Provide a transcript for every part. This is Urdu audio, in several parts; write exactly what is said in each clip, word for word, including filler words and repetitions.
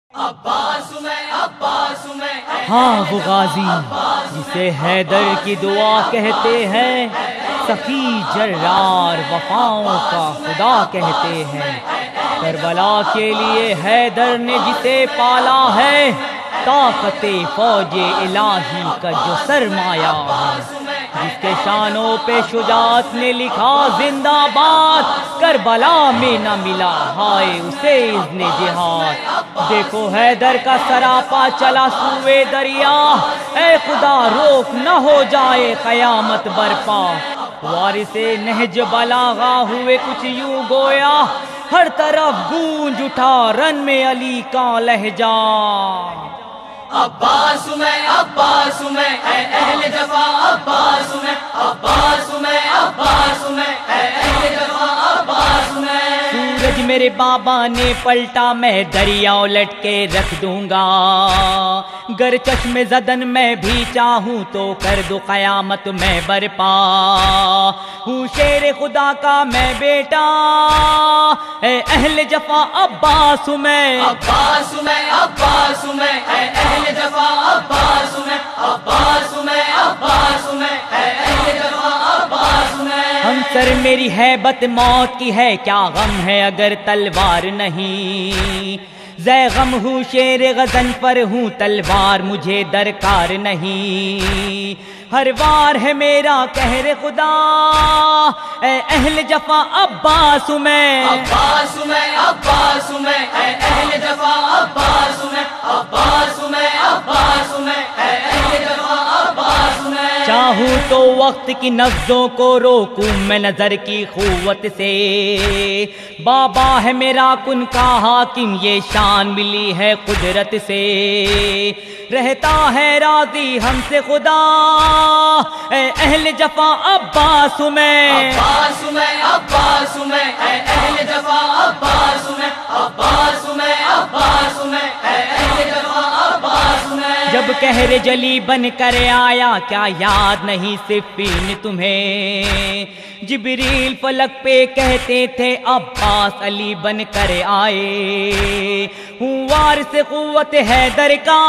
عباس میں عباس میں ہاں وہ غازی جسے حیدر کی دعا کہتے ہیں، سخی جرار وفاؤں کا خدا کہتے ہیں۔ کربلا کے لیے حیدر نے جسے پالا ہے، طاقت فوج الہی کا جو سرمایہ ہے۔ جس کے شانوں پہ شجاعت نے لکھا زندہ باد، کربلا میں نہ ملا ہائے اسے اذن جہاد۔ دیکھو حیدر کا سراپا چلا سوئے دریا، اے خدا روک نہ ہو جائے قیامت برپا۔ وارث نہج بلاغا ہوئے کچھ یوں گویا، ہر طرف گونج اٹھا رن میں علی کا لہجہ۔ عباس میں عباس میں اے اہل جفا، عباس میں عباس میں عباس میں اے اہل جفا، عباس میں۔ سورج میرے بابا نے پلٹا، میں دریا الٹ کے رکھ دوں گا۔ گر چشم زدن میں بھی چاہوں تو کر دو قیامت میں برپا۔ ہوں شیر خدا کا میں بیٹا، اے اہل جفا عباس میں۔ عباس میں عباس میں اے اہل جفا، عباس میں عباس میں عباس میں اے اہل جفا، عباس میں۔ ہم سر میری ہیبت موت کی ہے، کیا غم ہے اگر تلوار نہیں۔ زے غم ہوں شیر غزن پر ہوں، تلوار مجھے درکار نہیں۔ ہر وار ہے میرا قہر خدا، اے اہل جفا عباس میں۔ عباس میں عباس میں اے اہل جفا، عباس میں عباس میں عباس میں اے اہل جفا، عباس میں۔ چاہوں تو وقت کی نبضوں کو روکوں میں نظر کی قوت سے، بابا ہے میرا کن کا حاکم، یہ شان ملی ہے قدرت سے۔ رہتا ہے راضی ہم سے خدا، اے اہل جفا عباس میں۔ عباس میں عباس میں اے اہل جفا، عباس میں عباس میں عباس میں اے اہل جفا، عباس میں۔ جب قہر جلی بن کر آیا، کیا یاد نہیں صفین تمہیں؟ جبریل فلک پہ کہتے تھے عباس علی بن کر آئے۔ ہوں وارث قوت حیدر کا،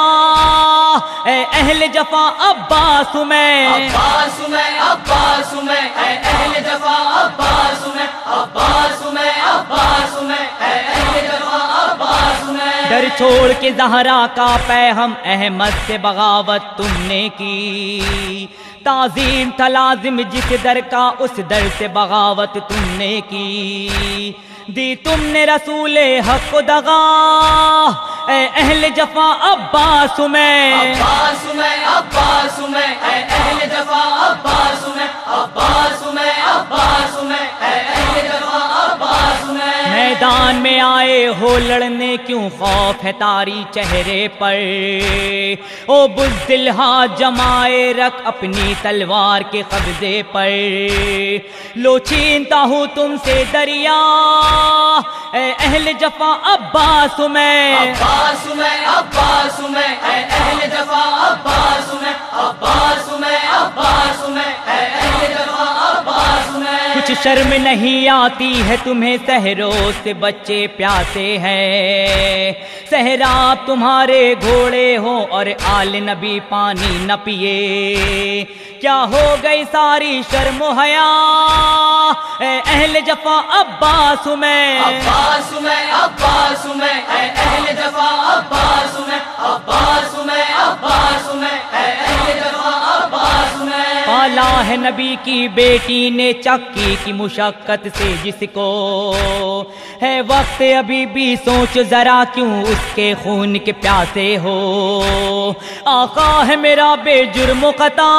اے اہل جفا عباس میں۔ عباس میں عباس میں اے اہل جفا، عباس میں عباس میں عباس میں اے اہل جفا، عباس میں۔ در چھوڑ کے زہرا کا پیغام احمد سے بغاوت تم نے کی، تعظیم تھا لازم جس در کا اس در سے بغاوت تم نے کی۔ دی تم نے رسول حق کو دغا، اے اہل جفا عباس میں۔ عباس میں عباس میں اے اہل جفا، عباس میں عباس میں عباس میں اے اہل جفا، عباس میں۔ میدان میں آئے ہو لڑنے، کیوں خوف ہے تاری چہرے پر؟ او بزدل ہاتھ جمائے رکھ اپنی تلوار کے قبضے پر۔ لو چھینتا ہوں تم سے دریا، اے اہل جفا عباس میں۔ عباس میں عباس میں اے اہل جفا، عباس میں عباس میں عباس میں اے اہل جفا، عباس میں۔ کچھ شرم نہیں آتی ہے تمہیں، صحروں سے بچے پیاسے ہیں۔ صحرا تمہارے گھوڑے ہوں اور آل نبی پانی نہ پیے، کیا ہو گئی ساری شرم و حیا، اے اہل جفا عباس میں۔ عباس میں عباس میں اے اہل جفا، عباس میں عباس میں عباس میں اے اہل جفا، عباس میں۔ پالا ہے نبی کی بیٹی نے چکی کی مشقت سے جس کو، ہے وقت ابھی بھی سوچ ذرا کیوں اس کے خون کے پیاسے ہو۔ آقا ہے میرا بے جرم و خطا،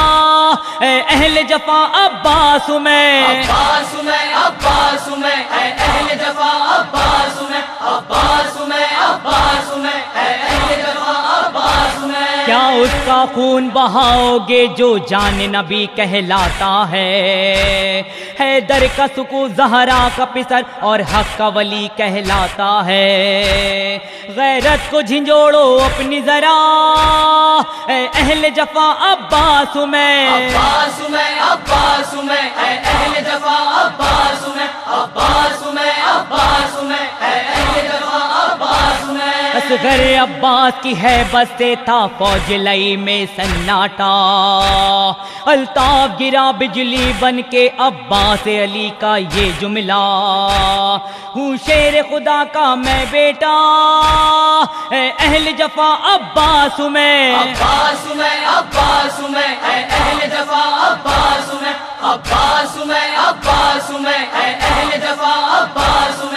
اے اہل جفا عباس میں۔ عباس میں عباس میں اے اہل جفا، عباس میں عباس میں عباس میں اے اہل جفا، عباس میں۔ کیا اس کا خون بہاؤ گے جو جان نبی کہلاتا ہے؟ حیدر کا سکو زہرا کا پسر اور حق کا ولی کہلاتا ہے۔ غیرت کو جھنجھوڑو اپنی ذرا، اے اہل جفا عباس میں۔ عباس میں عباس میں اے اہل جفا، عباس میں عباس میں عباس میں اے اہل جفا، عباس میں۔ اصغر عباس کی ہیبت سے تھا فوج لئی میں سناٹا، الطاف گرا بجلی بن کے عباس علی کا یہ جملہ، ہوں شیر خدا کا میں بیٹا، اے اہل جفا عباس میں، عباس میں عباس میں اے اہل جفا عباس میں، عباس میں عباس میں اے اہل جفا عباس میں۔